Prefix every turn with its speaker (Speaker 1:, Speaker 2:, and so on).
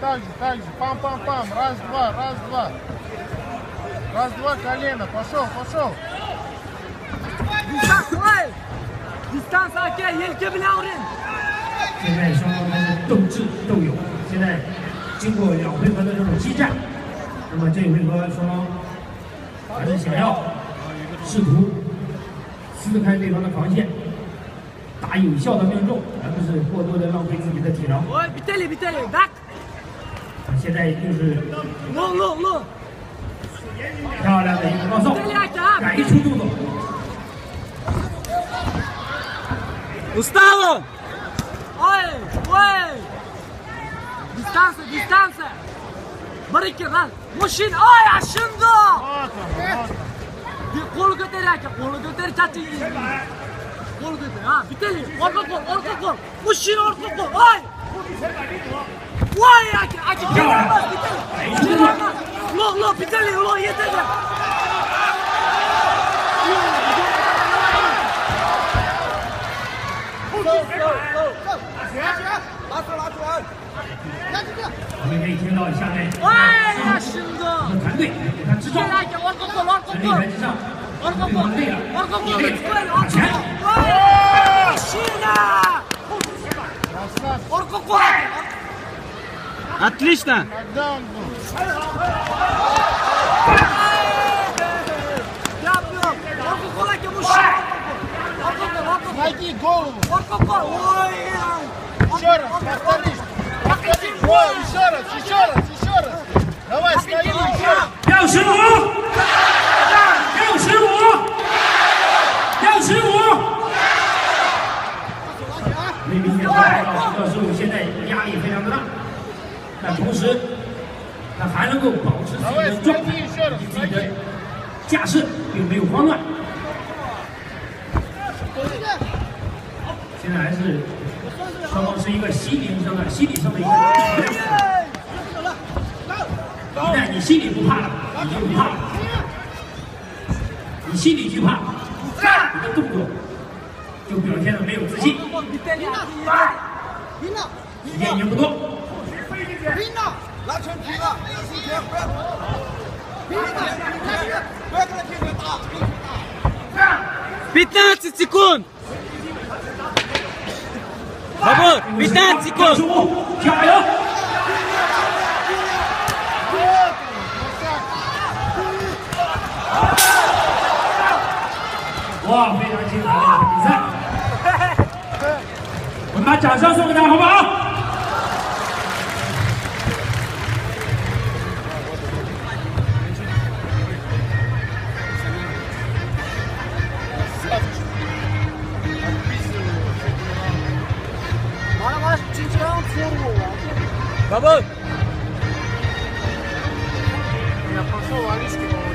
Speaker 1: так же. Пам-пам-пам. Раз, два. Раз, два, колено. Пошел.
Speaker 2: Дистанс, Аке, елке bilen vurun.
Speaker 3: 现在双方开始斗智斗勇。现在经过2回合的这种激战，那么这一回合双方还是想要试图撕开对方的防线，打有效的命中，而不是过多的浪费自己的体能。
Speaker 2: Biteli, bak.
Speaker 3: 现在又是
Speaker 2: Long.
Speaker 3: 漂亮的一个高送，改出动作。
Speaker 2: Gustavo! Oi! Distanza! Barikir lan! Mushin! Ay aşındı! Kolu götür ya, kolu götür çatı. Kolu götür ha, biteli. Orta kol. Mushin orta kol. Ay! Vay ya, acı gelmez biteli. Lo biteli, lo yeter.
Speaker 3: 我们可以听到下面团队给他支招，身体台之上，对方累了，打拳。
Speaker 2: Отлично!
Speaker 1: Найди голову.
Speaker 2: Ой!
Speaker 1: Еще раз, повтори. Ой, еще раз. Давай, стои, еще раз.
Speaker 3: 要15！可以明显感觉到15现在压力非常的大，但同时他还能够保持自己的状态，以及自己的架势，并没有慌乱。现在还是双方是一个心理上的一个较量。一旦你心里不怕了，你就不怕了。你心里惧怕，你的动作就表现的没有自信。时间已经不多。
Speaker 1: 拿拳拼了，输钱不要跟他拼命打。
Speaker 2: 15 секунд! Бабу, 15 секунд!
Speaker 3: 加油！哇，非常精彩的比赛！我们把掌声送给他，好不好？
Speaker 2: Бабу!
Speaker 1: Я пошел, Алишка.